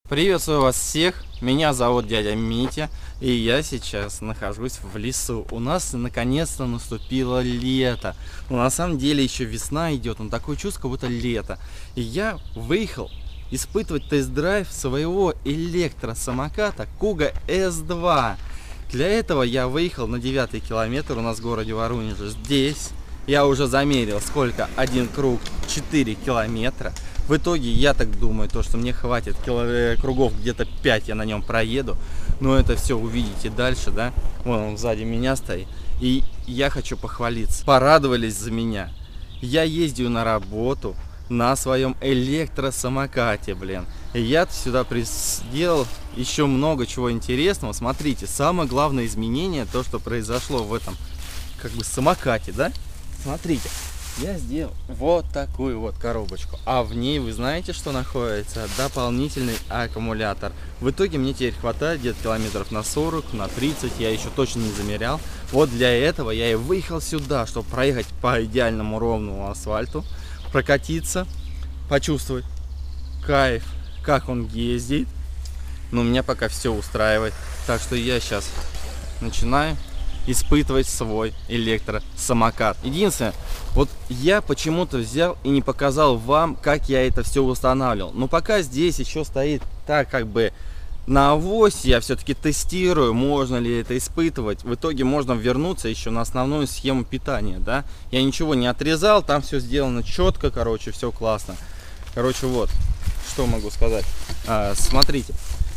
Приветствую вас всех, меня зовут дядя Митя, и я сейчас нахожусь в лесу. У нас наконец-то наступило лето, но на самом деле еще весна идет, но такое чувство, как будто лето. И я выехал испытывать тест-драйв своего электросамоката Kuga S2. Для этого я выехал на 9 километр у нас в городе Воронеже. Здесь я уже замерил, сколько один круг 4 километра. В итоге я так думаю, что мне хватит кругов где-то 5 я на нем проеду. Но это все увидите дальше, да? Вон он сзади меня стоит. И я хочу похвалиться. Порадовались за меня. Я ездил на работу на своем электросамокате, блин. И я сюда сделал еще много чего интересного. Смотрите, самое главное изменение, то, что произошло в этом, самокате, да? Смотрите. Я сделал вот такую вот коробочку, а в ней вы знаете, что находится? Дополнительный аккумулятор. В итоге мне теперь хватает где-то километров на 40, на 30, я еще точно не замерял. Вот для этого я и выехал сюда, чтобы проехать по идеальному ровному асфальту, прокатиться, почувствовать кайф, как он ездит. Но меня пока все устраивает, так что я сейчас начинаю испытывать свой электросамокат. Единственное, вот я почему-то взял и не показал вам, как я это все устанавливал. Но пока здесь еще стоит так, на авось, я все-таки тестирую, можно ли это испытывать. В итоге можно вернуться еще на основную схему питания, да. Я ничего не отрезал, там все сделано четко, все классно. Вот, что могу сказать. Смотрите,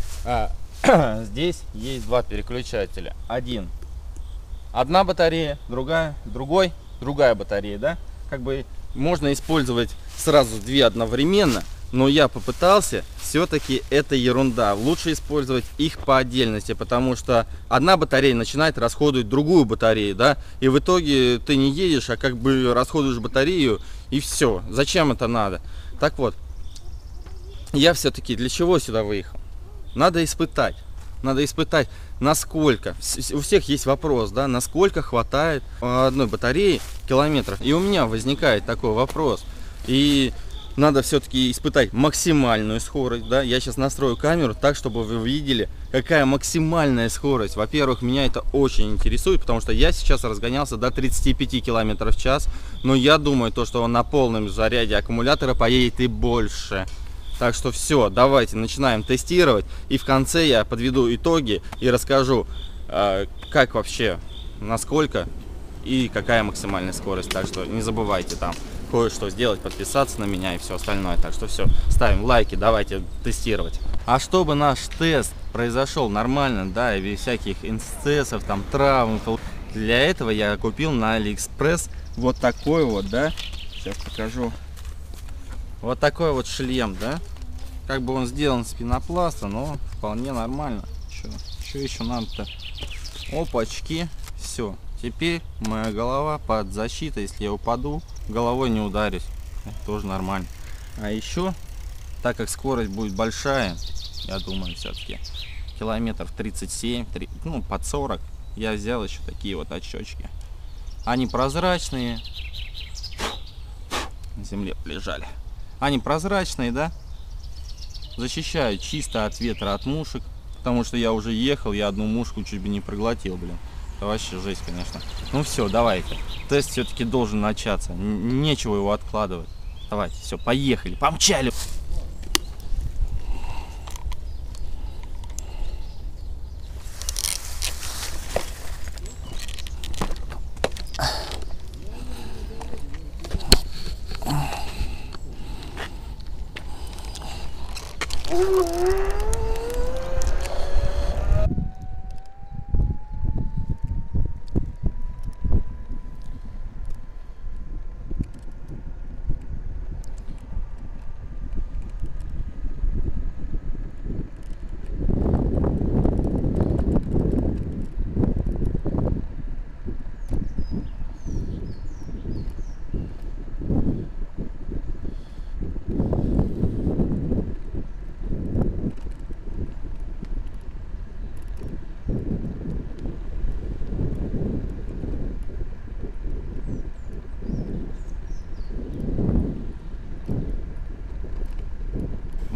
здесь есть два переключателя. Одна батарея, другая батарея, да? Можно использовать сразу две одновременно, но я попытался, все-таки это ерунда. Лучше использовать их по отдельности, потому что одна батарея начинает расходовать другую батарею, да? И в итоге ты не едешь, а расходуешь батарею, и все. Зачем это надо? Так вот, я все-таки для чего сюда выехал? Надо испытать, насколько, у всех есть вопрос, да, насколько хватает одной батареи километров. И у меня возникает такой вопрос. И надо все-таки испытать максимальную скорость, да. Я сейчас настрою камеру так, чтобы вы видели, какая максимальная скорость. Во-первых, меня это очень интересует, потому что я сейчас разгонялся до 35 км в час. Но я думаю, что он на полном заряде аккумулятора поедет и больше. Так что все, давайте начинаем тестировать. И в конце я подведу итоги и расскажу, как вообще, насколько и какая максимальная скорость. Так что не забывайте там кое-что сделать, подписаться на меня и все остальное. Так что все, ставим лайки, давайте тестировать. А чтобы наш тест произошел нормально, да, и без всяких инцидентов, там, травм, для этого я купил на Алиэкспресс вот такой вот, да, сейчас покажу. Вот такой вот шлем, да. Он сделан из пенопласта, но вполне нормально. Что еще надо-то? Опачки. Все. Теперь моя голова под защитой. Если я упаду, головой не ударюсь. Это тоже нормально. А еще, так как скорость будет большая, я думаю, все-таки километров 37, под 40, я взял еще такие вот очечки. Они прозрачные. На земле лежали. Они прозрачные, да? Защищают чисто от ветра, от мушек. Потому что я уже ехал, я одну мушку чуть бы не проглотил, блин. Это вообще жесть, конечно. Ну все, давайте. Тест все-таки должен начаться. Нечего его откладывать. Давайте, все, поехали, помчали.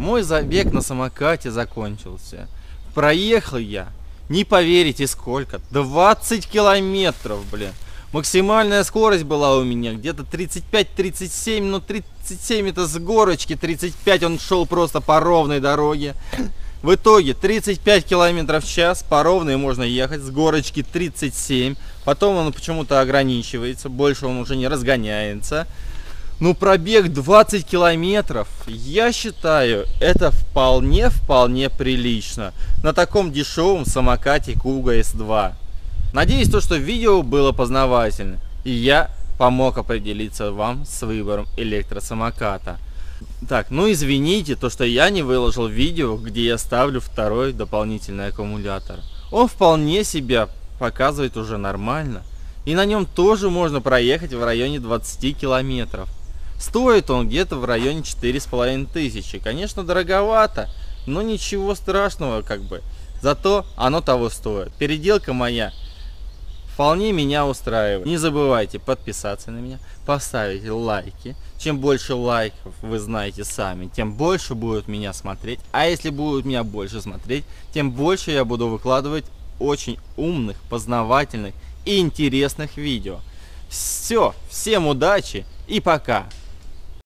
мой забег на самокате закончился. Проехал я, не поверите сколько, 20 километров, блин. Максимальная скорость была у меня где-то 35-37, но 37 это с горочки, 35 он шел просто по ровной дороге. В итоге 35 километров в час, по ровной можно ехать, с горочки 37. Потом он почему-то ограничивается, больше он уже не разгоняется. Ну, пробег 20 километров, я считаю, это вполне прилично на таком дешевом самокате Kuga S2. Надеюсь, что видео было познавательно, и я помог определиться вам с выбором электросамоката. Так, ну извините, что я не выложил видео, где я ставлю второй дополнительный аккумулятор. Он вполне себя показывает уже нормально, и на нем тоже можно проехать в районе 20 километров. Стоит он где-то в районе 4500. Конечно, дороговато, но ничего страшного как бы. Зато оно того стоит. Переделка моя вполне меня устраивает. Не забывайте подписаться на меня, поставить лайки. Чем больше лайков, вы знаете сами, тем больше будут меня смотреть. А если будут меня больше смотреть, тем больше я буду выкладывать очень умных, познавательных и интересных видео. Все, всем удачи и пока!